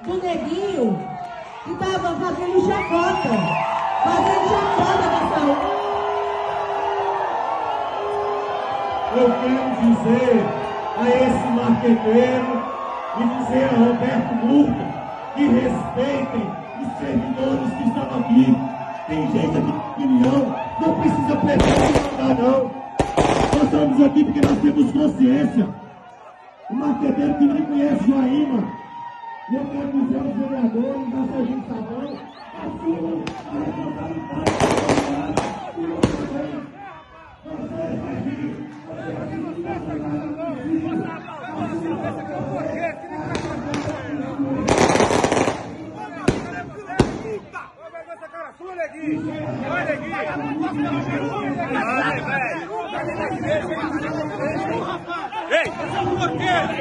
do neguinho que estava fazendo chacota da saúde. Eu quero dizer a esse marqueteiro e dizer a Roberto Murta que respeitem os servidores que estão aqui. Tem gente aqui de opinião, não precisa pressionar não. Nós estamos aqui porque nós temos consciência. O marqueteiro que nem conhece Joaíma. E eu quero dizer aos vereadores, da Serginho Sabão, assumam a responsabilidade e você Ei, por quê?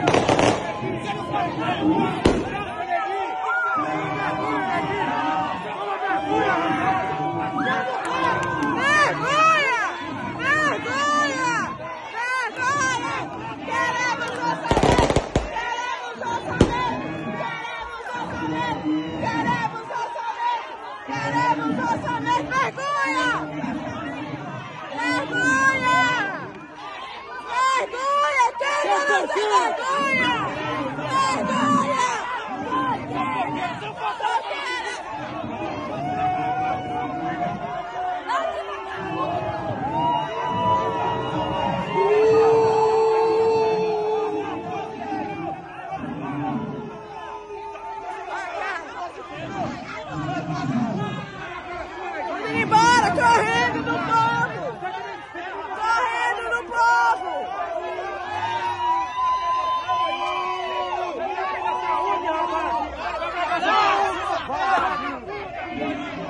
Queremos orçamento! Vergonha! Vergonha! Vergonha! Queremos vergonha! Vergonha! Vamos embora, correndo do povo! Correndo do povo! Saúde, rapaz!